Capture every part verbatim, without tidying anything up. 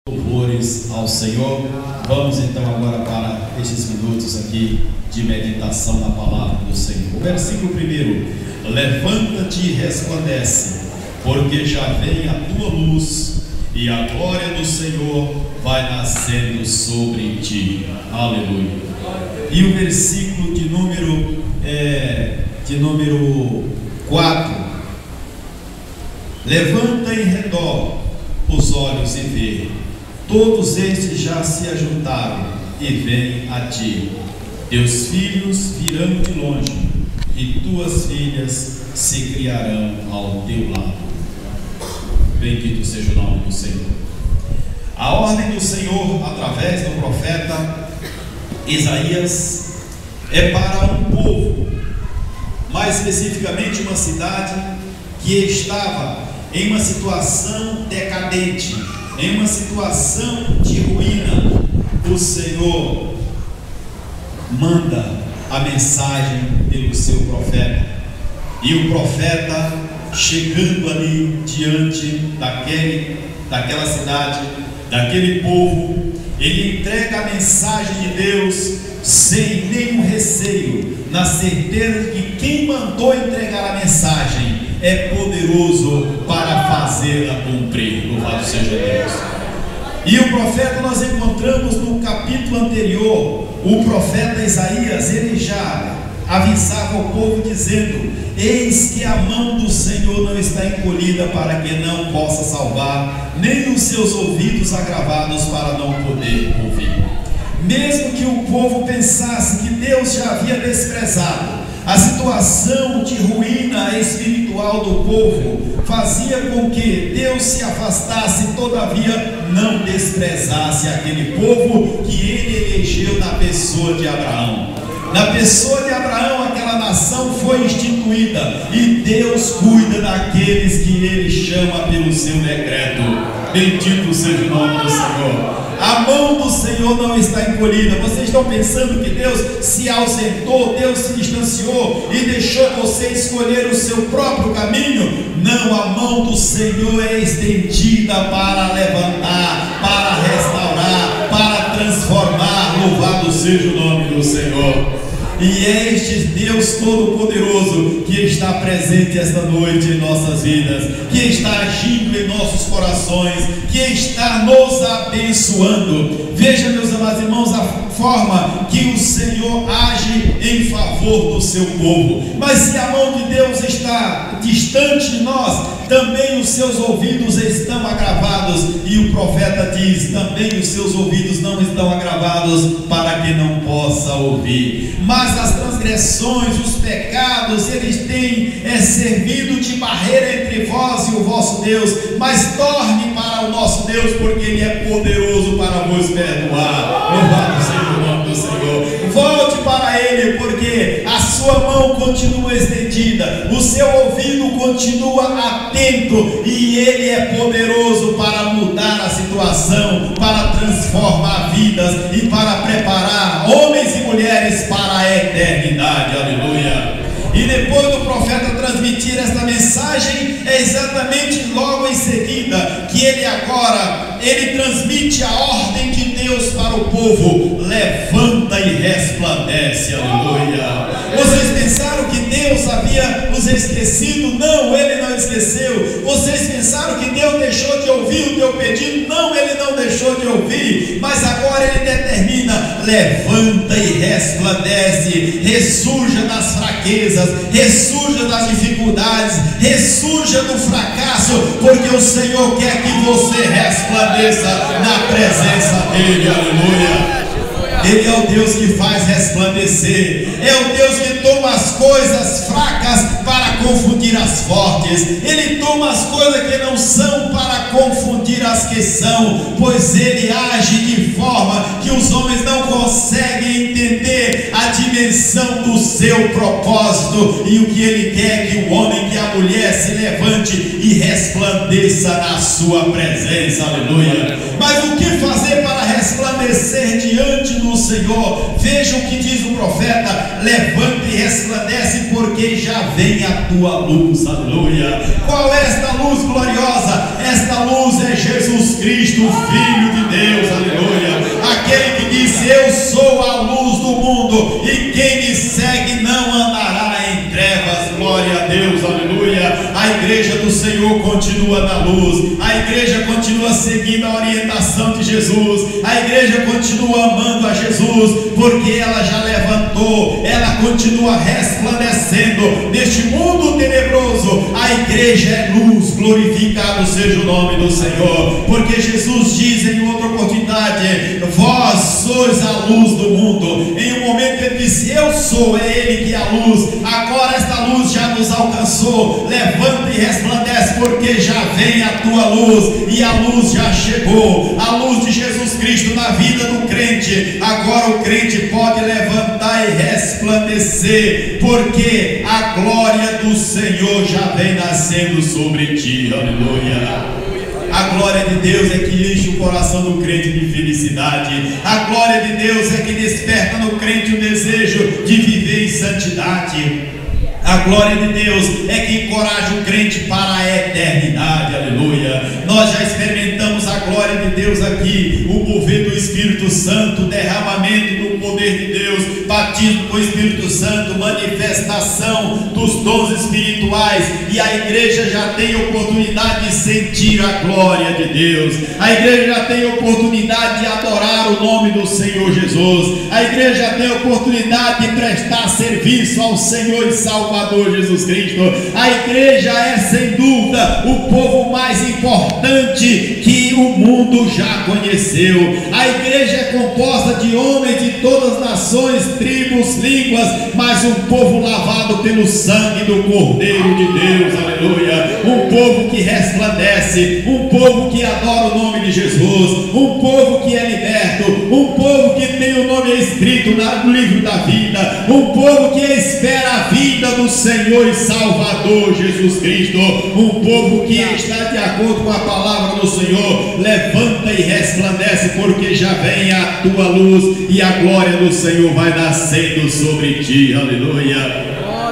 Louvores ao Senhor. Vamos então agora para estes minutos aqui de meditação na palavra do Senhor. O versículo primeiro: levanta-te e resplandece, porque já vem a tua luz, e a glória do Senhor vai nascendo sobre ti. Aleluia. E o versículo de número é, de número quatro: levanta em redor os olhos e vê, todos estes já se ajuntaram e vêm a ti. Teus filhos virão de longe, e tuas filhas se criarão ao teu lado. Bendito seja o nome do Senhor. A ordem do Senhor, através do profeta Isaías, é para um povo, mais especificamente uma cidade que estava em uma situação decadente, em uma situação de ruína. O Senhor manda a mensagem pelo seu profeta, e o profeta, chegando ali diante daquele, daquela cidade, daquele povo, ele entrega a mensagem de Deus sem nenhum receio, na certeza de que quem mandou entregar a mensagem é poderoso para fazê-la cumprir. Louvado seja Deus. E o profeta, nós encontramos no capítulo anterior, o profeta Isaías, ele já avisava ao povo dizendo: eis que a mão do Senhor não está encolhida para que não possa salvar, nem os seus ouvidos agravados para não poder ouvir. Mesmo que o povo pensasse que Deus já havia desprezado, a situação de ruína espiritual do povo fazia com que Deus se afastasse, todavia não desprezasse aquele povo que ele elegeu na pessoa de Abraão. Na pessoa de Abraão, aquela nação foi instituída, e Deus cuida daqueles que ele chama pelo seu decreto. Bendito seja o nome do Senhor. A mão do Senhor não está encolhida. Vocês estão pensando que Deus se ausentou, Deus se distanciou e deixou você escolher o seu próprio caminho? Não, a mão do Senhor é estendida para levantar, para restaurar, para transformar. Louvado seja o nome do Senhor. E é este Deus Todo-Poderoso que está presente esta noite em nossas vidas, que está agindo em nossos corações, que está nos abençoando. Veja, meus amados irmãos, a forma que o Senhor age em favor do seu povo. Mas se a mão de Deus está distante de nós, também os seus ouvidos estão agravados. E o profeta diz: também os seus ouvidos não estão agravados para que não possa ouvir. Mas as transgressões, os pecados, eles têm é, servido de barreira entre vós e o vosso Deus. Mas torne para o nosso Deus, porque Ele é poderoso para vos perdoar. Louvado seja o nome do Senhor. Volte para Ele, porque a sua mão continua estendida, o seu ouvido continua atento, e Ele é poderoso para mudar a situação, para transformar vidas e para preparar homens e mulheres para a eternidade. Aleluia. E depois do profeta transmitir esta mensagem, é exatamente logo em seguida que ele agora, ele transmite a ordem de Deus para o povo: levanta e resplandece. Aleluia. Vocês pensaram que Deus havia os esquecido? Não, Ele não esqueceu. Vocês pensaram que Deus deixou de ouvir o teu pedido? Não, Ele não deixou de ouvir. Mas agora Ele determina: levanta e resplandece, ressurja das fraquezas, ressurja das dificuldades, ressurja do fracasso, porque o Senhor quer que você resplandeça na presença dEle. Aleluia. Ele é o Deus que faz resplandecer, é o Deus que toma as coisas fracas para confundir as fortes. Ele toma as coisas que não são para confundir as que são, pois Ele age de forma que os homens não conseguem entender a dimensão do seu propósito, e o que Ele quer: que o homem, que a mulher se levante e resplandeça na sua presença. Aleluia. Mas o que fazer para resplandecer diante do Senhor. Veja o que diz o profeta: levanta e resplandece, porque já vem a tua luz. Aleluia. Qual é esta luz gloriosa? Esta luz é Jesus Cristo, o Filho de Deus. Aleluia. Aquele que disse: eu sou a luz do mundo, e quem me segue não andará em trevas. Glória a Deus. Aleluia. A igreja do Senhor continua na luz. A igreja continua seguindo a orientação de Jesus. A igreja continua amando a Jesus, porque ela já levantou, ela continua resplandecendo neste mundo tenebroso. A igreja é luz. Glorificado seja o nome do Senhor, porque Jesus diz em outra oportunidade: vós sois a luz do mundo. Em um momento ele disse: eu sou, é ele que é a luz. Agora esta luz já nos alcançou. Levanta e resplandece, porque já vem a tua luz, e a luz já chegou. A luz de Jesus Cristo na vida do crente. Agora o crente pode levantar e resplandecer, porque a glória do Senhor já vem nascendo sobre ti. Aleluia. A glória de Deus é que enche o coração do crente de felicidade. A glória de Deus é que desperta no crente o desejo de viver em santidade. A glória de Deus é que encoraja o crente para a eternidade. Aleluia. Nós já experimentamos a glória de Deus aqui, o mover do Espírito Santo, derramamento do poder de Deus, batismo com o Espírito Santo, manifestação dos dons espirituais, e a igreja já tem oportunidade de sentir a glória de Deus. A igreja já tem oportunidade de adorar o nome do Senhor Jesus. A igreja já tem oportunidade de prestar serviço ao Senhor e Salvador Jesus Cristo. A igreja é sem dúvida o povo mais importante que o mundo já conheceu. A igreja é composta de homens de todas as nações, tribos, línguas, mas um povo lavado pelo sangue do Cordeiro de Deus. Aleluia. Um povo que resplandece, um povo que adora o nome de Jesus, um povo que é liberto, um povo que tem o nome escrito no livro da vida, um povo que espera a vida do Senhor e Salvador Jesus Cristo, um povo que está de acordo com a palavra do Senhor. Levanta e resplandece, porque já vem a tua luz, e a glória do Senhor vai nascendo sobre ti. Aleluia.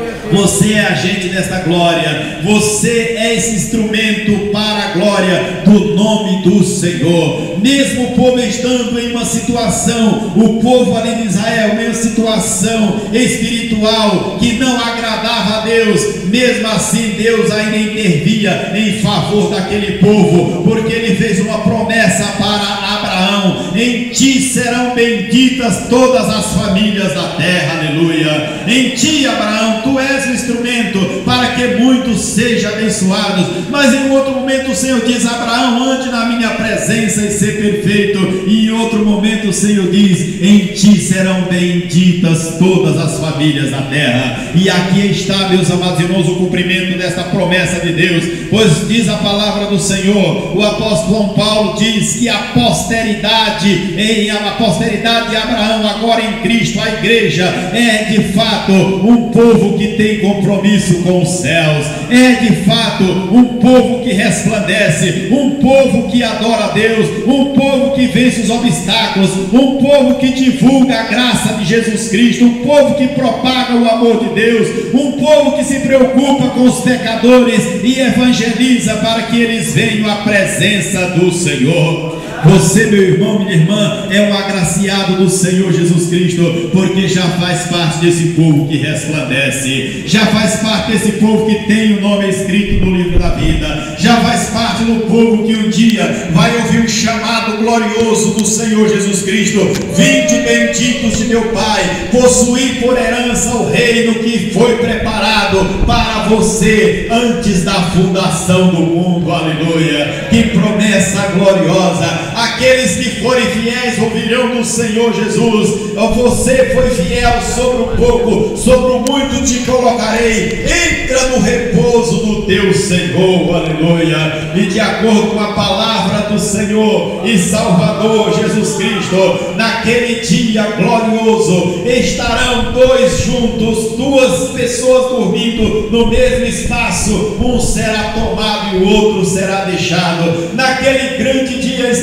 Você é agente desta glória. Você é esse instrumento para a glória do nome do Senhor. Mesmo o povo estando em uma situação, o povo ali de Israel, em uma situação espiritual que não agradava a Deus, mesmo assim Deus ainda intervia em favor daquele povo, porque ele fez uma promessa para Abraão: em ti serão benditas todas as famílias da terra. Aleluia. Em ti, Abraão, tu és o instrumento para que muitos sejam abençoados. Mas em outro momento o Senhor diz: Abraão, ande na minha presença e ser perfeito. E em outro momento o Senhor diz: em ti serão benditas todas as famílias da terra. E aqui está, meus amados irmãos, o cumprimento desta promessa de Deus, pois diz a palavra do Senhor, o apóstolo São Paulo diz que a posteridade, em a posteridade de Abraão, agora em Cristo, a igreja é de fato um povo que tem compromisso com os céus, é de fato um povo que resplandece, um povo que adora a Deus, um povo que vence os obstáculos, um povo que divulga a graça de Jesus Cristo, um povo que propaga o amor de Deus, um povo que se preocupa com os pecadores e evangeliza para que eles venham à presença do Senhor. Você, meu irmão, minha irmã, é um agraciado do Senhor Jesus Cristo, porque já faz parte desse povo que resplandece, já faz parte desse povo que tem o nome escrito no livro da vida, já faz parte do povo que um dia vai ouvir um chamado glorioso do Senhor Jesus Cristo: vinde benditos de meu Pai, possuí por herança o reino que foi preparado para você antes da fundação do mundo. Aleluia. Que promessa gloriosa! Aqueles que forem fiéis ouvirão do Senhor Jesus: você foi fiel sobre o pouco, sobre o muito te colocarei. Entra no repouso do teu Senhor. Aleluia. E de acordo com a palavra do Senhor e Salvador Jesus Cristo, naquele dia glorioso estarão dois juntos, duas pessoas dormindo no mesmo espaço, um será tomado e o outro será deixado. Naquele grande dia estarão dois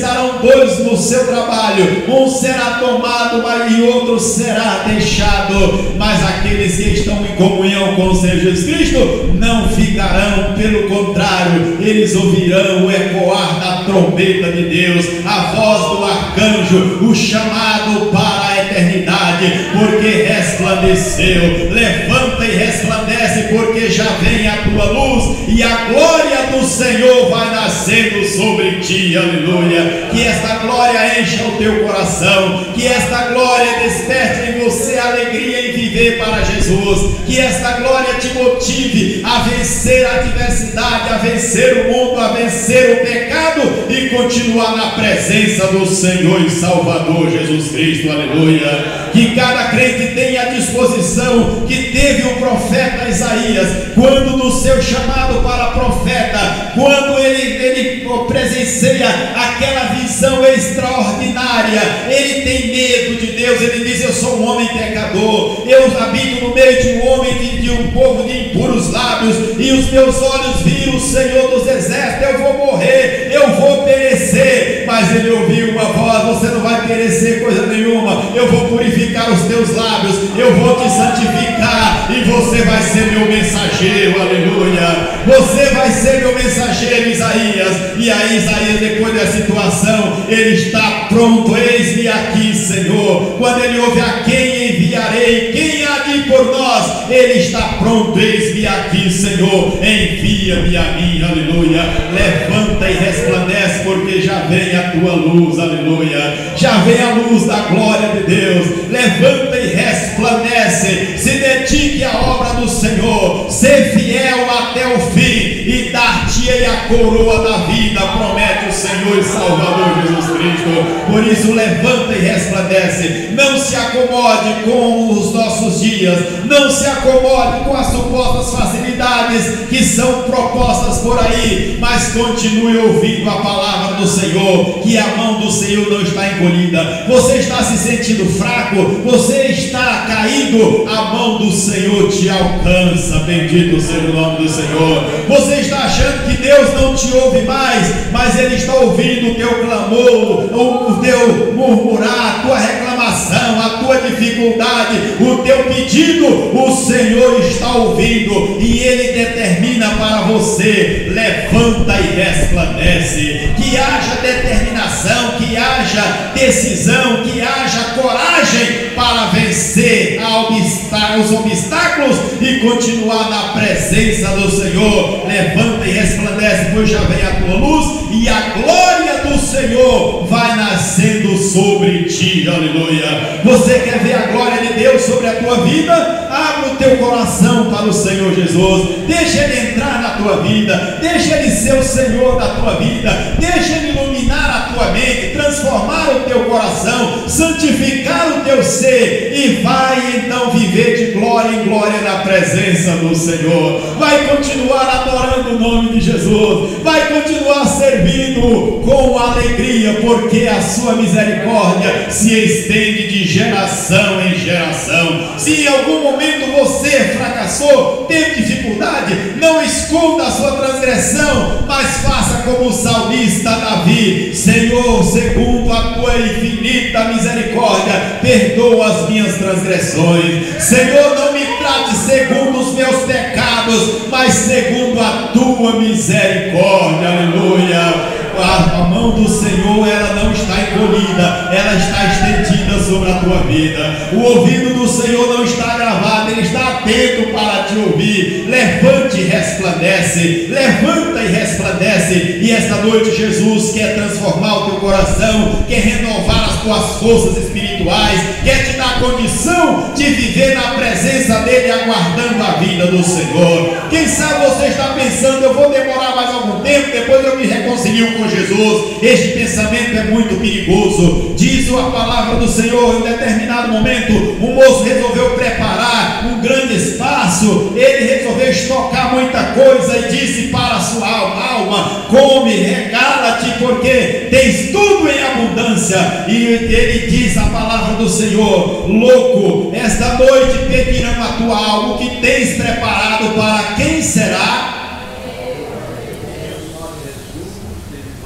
dois no seu trabalho, um será tomado e outro será deixado, mas aqueles que estão em comunhão com o Senhor Jesus Cristo não ficarão, pelo contrário, eles ouvirão o ecoar da trombeta de Deus, a voz do arcanjo, o chamado para a eternidade, porque resplandeceu. Levanta e resplandece, porque já vem a tua luz e a glória do Senhor vai nascendo sobre ti. Aleluia. Que esta glória encha o teu coração, que esta glória desperte em você a alegria em viver para Jesus, que esta glória te motive a vencer a adversidade, a vencer o mundo, a vencer o pecado e continuar na presença do Senhor e Salvador Jesus Cristo. Aleluia. Que cada crente tenha a disposição que teve o profeta Isaías, quando no seu chamado para profeta, quando ele, ele presencia aquela visão extraordinária, ele tem medo de Deus, ele diz: eu sou um homem pecador, eu habito no meio de um homem de, de um povo de impuros lábios, e os meus olhos viram o Senhor dos exércitos, eu vou morrer, eu vou perecer. Mas ele ouviu uma voz: você não vai perecer coisa nenhuma, eu vou purificar os teus lábios, eu vou te santificar, e você vai ser meu mensageiro. Aleluia. Você vai ser meu mensageiro, Isaías. E aí Isaías, depois da situação, ele está pronto: eis-me aqui, Senhor. Quando ele ouve: a quem enviarei, quem há de ir por nós, ele está pronto: eis-me aqui, Senhor, envia-me a mim. Aleluia. Levanta e resplandece, porque já vem a tua luz. Aleluia. Já vem a luz da glória de Deus. Levanta e resplandece, se dedique à obra do Senhor, ser fiel até o fim, e dar-te-ei a coroa da vida, promete o Senhor e Salvador Jesus Cristo. Por isso, levanta e resplandece. Não se acomode com os nossos dias, não se acomode com as supostas facilidades que são propostas por aí, mas continue ouvindo a palavra do Senhor, que a mão do Senhor não está encolhida. Você está se sentindo fraco, você está caído, a mão do Senhor te alcança. Bendito seja o nome do Senhor. Você está achando que Deus não te ouve mais, mas Ele está ouvindo o teu clamor, o teu murmurar, a tua reclamação, a tua dificuldade, o teu pedido. O Senhor está ouvindo e Ele determina para você: levanta e resplandece. Que haja determinação, que haja decisão, que haja coragem para vencer a obstá- os obstáculos e continuar na presença do Senhor. Levanta e resplandece, pois já vem a tua luz e a glória do Senhor vai nascendo sobre ti. Aleluia. Você quer ver a glória de Deus sobre a tua vida? Abre o teu coração para o Senhor Jesus. Deixa Ele entrar na tua vida, deixa Ele ser o Senhor da tua vida, deixa Ele iluminar a tua mente, transformar o teu coração, santificar o teu ser, e vai então viver de glória em glória na presença do Senhor. Vai continuar adorando o nome de Jesus, vai continuar servindo com alegria, porque a sua misericórdia se estende de geração em geração. Se em algum momento você fracassou, teve dificuldade, não esconda a sua transgressão, mas faça como o salmista Davi: Senhor, segundo a tua infinita misericórdia, perdoa as minhas transgressões. Senhor, não me trate segundo os meus pecados, mas segundo a tua misericórdia. Aleluia. A mão do Senhor, ela não está encolhida, ela está estendida sobre a tua vida. O ouvido do Senhor não está gravado, Ele está atento para te ouvir. Levante e resplandece, levanta e resplandece. E esta noite Jesus quer transformar o teu coração, quer renovar as tuas forças espirituais, quer te dar condição de viver na presença dEle, aguardando a vida do Senhor. Quem sabe você está pensando: eu vou demorar mais algum tempo, depois eu me reconcilio com Jesus. Este pensamento é muito perigoso. Diz a palavra do Senhor: em determinado momento, o moço resolveu preparar um grande espaço, ele resolveu estocar muita coisa e disse para a sua alma: alma, come, regala-te, porque tens tudo em abundância. E ele diz a palavra do Senhor: louco, esta noite pedirão a tua alma, o que tens preparado para quem será?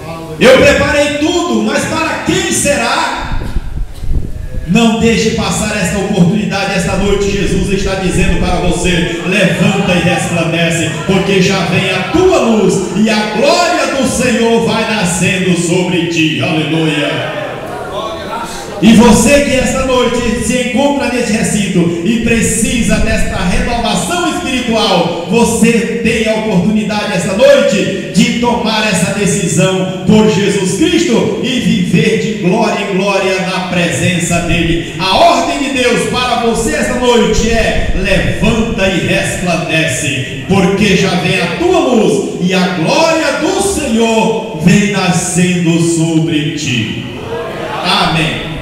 Eu preparei tudo, mas para quem será? Não deixe passar esta oportunidade. Esta noite Jesus está dizendo para você: levanta e resplandece, porque já vem a tua luz e a glória do Senhor vai nascendo sobre ti. Aleluia. E você que esta noite se encontra neste recinto e precisa desta renovação espiritual, você tem a oportunidade esta noite de tomar essa decisão por Jesus Cristo e viver de glória em glória na presença dele. A ordem de Deus para você esta noite é: levanta e resplandece, porque já vem a tua luz e a glória do Senhor vem nascendo sobre ti. Amém.